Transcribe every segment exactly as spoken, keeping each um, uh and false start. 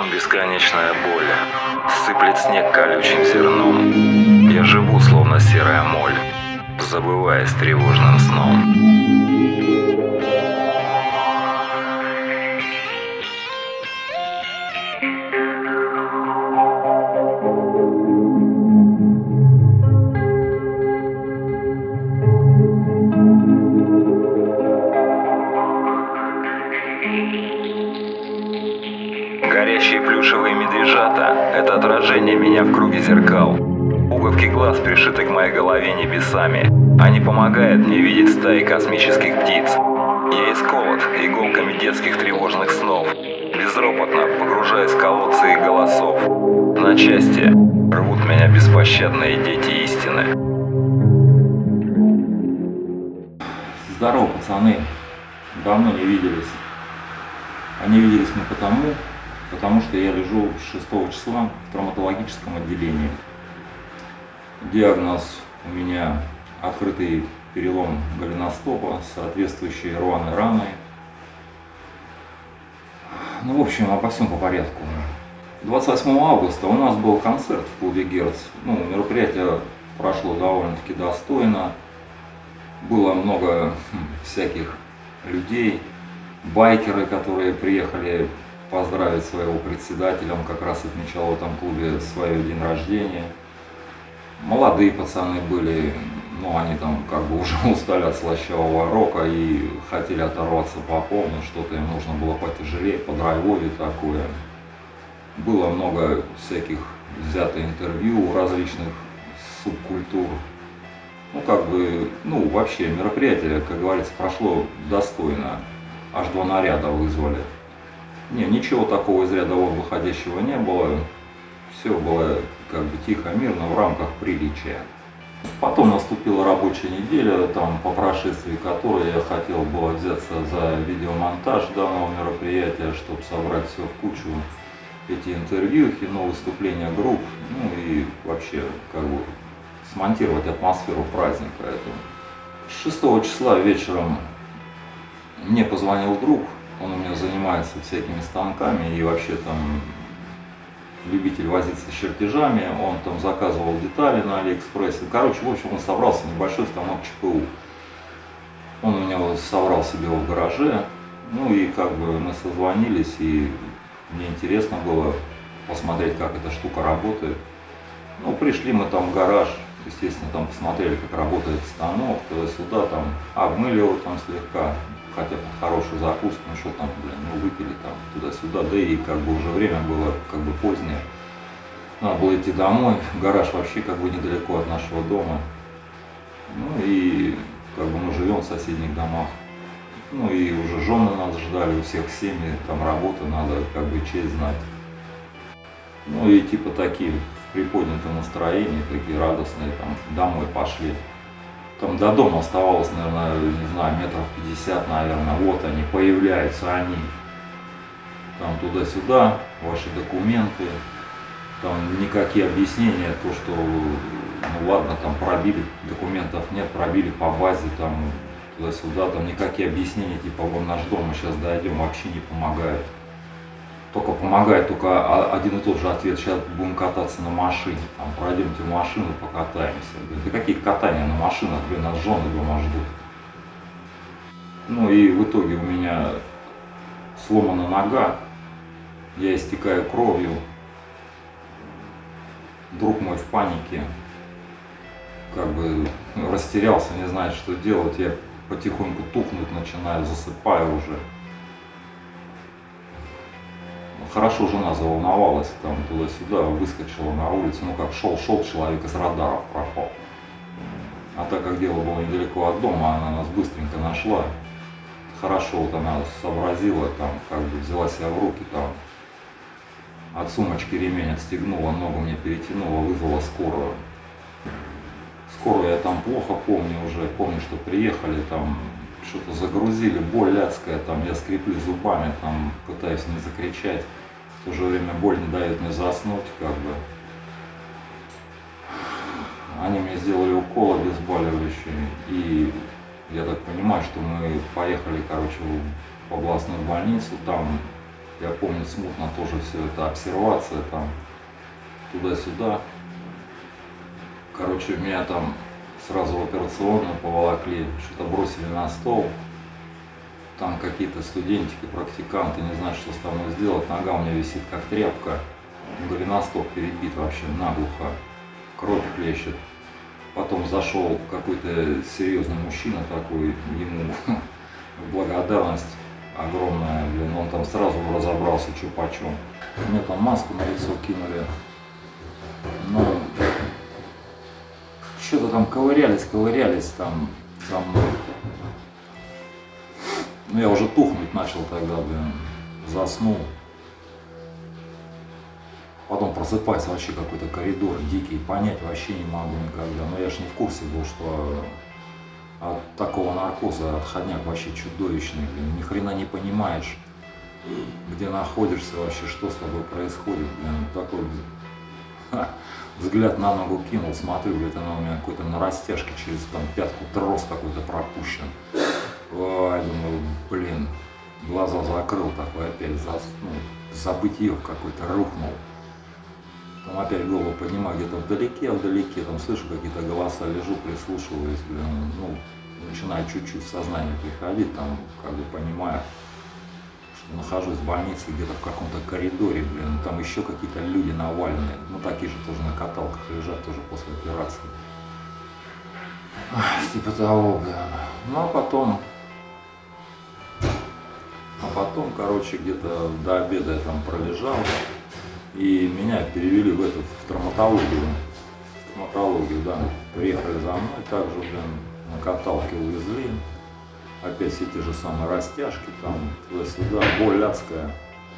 сон бесконечная боль, сыплет снег колючим зерном. Я живу, словно серая моль, забываясь тревожным сном. Горящие плюшевые медвежата — это отражение меня в круге зеркал. Пуговки глаз пришиты к моей голове небесами. Они помогают мне видеть стаи космических птиц. Я исколот иголками детских тревожных снов. Безропотно погружаясь в колодцы их голосов. На части рвут меня беспощадные дети истины. Здорово, пацаны. Давно не виделись. А не виделись мы потому, потому что я лежу шестого числа в травматологическом отделении. Диагноз у меня открытый перелом голеностопа с соответствующей рваной раной. Ну, в общем, обо всем по порядку. двадцать восьмого августа у нас был концерт в клубе Герц. Ну, мероприятие прошло довольно-таки достойно. Было много хм, всяких людей, байкеры, которые приехали поздравить своего председателя, он как раз отмечал в этом клубе свой день рождения. Молодые пацаны были, ну они там как бы уже устали от слащавого рока и хотели оторваться по полной, что-то им нужно было потяжелее, по драйвове такое. Было много всяких взято интервью у различных субкультур. Ну как бы, ну вообще мероприятие, как говорится, прошло достойно. Аж два наряда вызвали. Не, ничего такого из ряда вон выходящего не было. Все было как бы тихо, мирно, в рамках приличия. Потом наступила рабочая неделя, там по прошествии которой я хотел было взяться за видеомонтаж данного мероприятия, чтобы собрать все в кучу, эти интервью, кино, выступления групп, ну и вообще как бы смонтировать атмосферу праздника этого. шестого числа вечером мне позвонил друг, он у меня занимается всякими станками и вообще там любитель возиться с чертежами, он там заказывал детали на Алиэкспрессе. Короче, в общем, он собрался небольшой станок ЧПУ. Он у него собрал себе его в гараже, ну и как бы мы созвонились, и мне интересно было посмотреть, как эта штука работает. Ну, пришли мы там в гараж, естественно, там посмотрели, как работает станок, туда-сюда, там обмыли его там слегка, хотя под хорошую закуску, ну что там, блин, ну выпили там туда-сюда, да и как бы уже время было как бы позднее. Надо было идти домой, гараж вообще как бы недалеко от нашего дома. Ну и как бы мы живем в соседних домах. Ну и уже жены нас ждали, у всех семьи, там работа, надо как бы честь знать. Ну и типа такие в приподнятом настроении, такие радостные, там домой пошли. Там до дома оставалось, наверное, не знаю, метров пятьдесят, наверное. Вот они, появляются они. Там туда-сюда, ваши документы. Там никакие объяснения, то, что, ну ладно, там пробили, документов нет, пробили по базе, там туда-сюда. Там никакие объяснения, типа, вон наш дом, мы сейчас дойдем, вообще не помогают. Только помогает только один и тот же ответ: сейчас будем кататься на машине, там, пройдемте в машину, покатаемся. Да какие катания на машинах, блин, нас жены дома ждут. Ну и в итоге у меня сломана нога, я истекаю кровью, друг мой в панике, как бы растерялся, не знает, что делать, я потихоньку тухнуть начинаю, засыпаю уже. Хорошо жена заволновалась, там туда-сюда, выскочила на улицу, ну как шел-шел человек из радаров пропал. А так как дело было недалеко от дома, она нас быстренько нашла. Хорошо вот она сообразила, там как бы взяла себя в руки, там от сумочки ремень отстегнула, ногу мне перетянула, вызвала скорую. Скорую я там плохо помню уже, помню, что приехали, там что-то загрузили, боль адская, там я скреплю зубами, там пытаюсь не закричать. В то же время боль не дает мне заснуть, как бы. Они мне сделали укол обезболивающий, и я так понимаю, что мы поехали, короче, в областную больницу, там Я помню смутно тоже все это, обсервация там, туда-сюда. Короче, меня там сразу в операционную поволокли, что-то бросили на стол. Там какие-то студентики, практиканты, не знаю, что со мной сделать. Нога у меня висит как тряпка. Голеностоп перебит вообще наглухо. Кровь хлещет. Потом зашел какой-то серьезный мужчина такой, ему благодарность огромная, блин. Он там сразу разобрался, что почем. Мне там маску на лицо кинули. Ну, что-то там ковырялись, ковырялись там со мной. Ну, я уже тухнуть начал тогда, блин, заснул. Потом просыпается вообще какой-то коридор дикий, понять вообще не могу никогда. Но я же не в курсе был, что от такого наркоза отходняк вообще чудовищный, блин. Ни хрена не понимаешь, где находишься вообще, что с тобой происходит, блин. Такой ха, взгляд на ногу кинул, смотрю, блин, она у меня какой-то на растяжке через там пятку трос какой-то пропущен. Ой, думаю, блин, глаза закрыл такой, опять заснул, забытье в какой-то рухнул. Там опять голову поднимаю, где-то вдалеке, вдалеке, там слышу какие-то голоса, лежу, прислушиваюсь, блин, ну, начинаю чуть-чуть в сознание приходить, там, как бы понимаю, что нахожусь в больнице, где-то в каком-то коридоре, блин, там еще какие-то люди наваленные, ну, такие же тоже на каталках лежат, тоже после операции. Ах, типа того, блин. Ну, а потом... А потом, короче, где-то до обеда я там пролежал, и меня перевели в эту, в травматологию. В травматологию, да. Приехали за мной, также, блин, на каталке увезли. Опять все те же самые растяжки, там, туда-сюда, боль адская.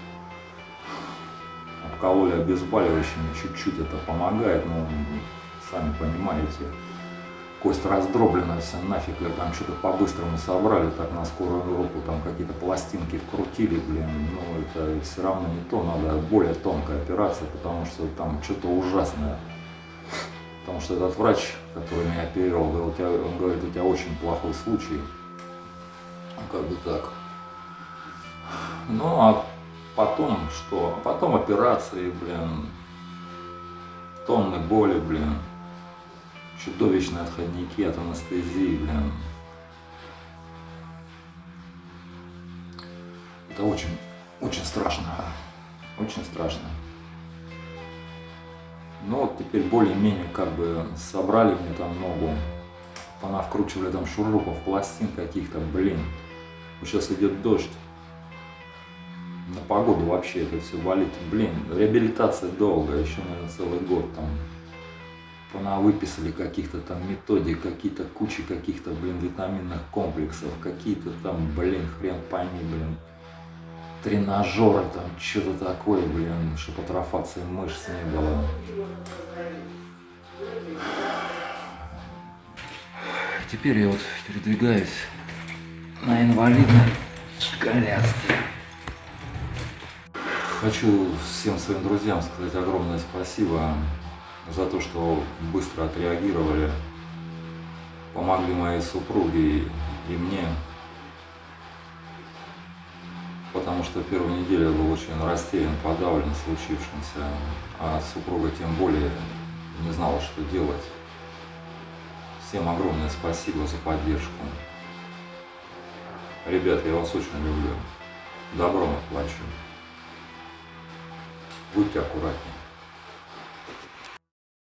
Обкололи обезболивающими, чуть-чуть это помогает, но, сами понимаете, кость раздроблена вся нафиг, там что-то по-быстрому собрали, так на скорую руку, там какие-то пластинки вкрутили, блин, ну это все равно не то, надо более тонкая операция, потому что там что-то ужасное. Потому что этот врач, который меня оперировал, говорил, у тебя, он говорит, у тебя очень плохой случай. Ну, как бы так. Ну, а потом что? Потом операции, блин, тонны боли, блин. Чудовищные отходники от анестезии, блин. Это очень, очень страшно. Очень страшно. Ну вот теперь более-менее как бы собрали мне там ногу. Понавкручивали там шурупов, пластин каких-то, блин. Вот сейчас идет дождь. На погоду вообще это все болит. Блин, реабилитация долгая, еще, наверное, целый год там. Выписали каких-то там методик, какие-то кучи каких-то, блин, витаминных комплексов, какие-то там, блин, хрен пойми, блин, тренажеры там, что-то такое, блин, чтобы атрофации мышц не было. Теперь я вот передвигаюсь на инвалидной коляске. Хочу всем своим друзьям сказать огромное спасибо за то, что быстро отреагировали, помогли моей супруге и мне, потому что первую неделю я был очень растерян, подавлен случившимся, а супруга тем более не знала, что делать. Всем огромное спасибо за поддержку. Ребят, я вас очень люблю. Добром отплачу. Будьте аккуратнее.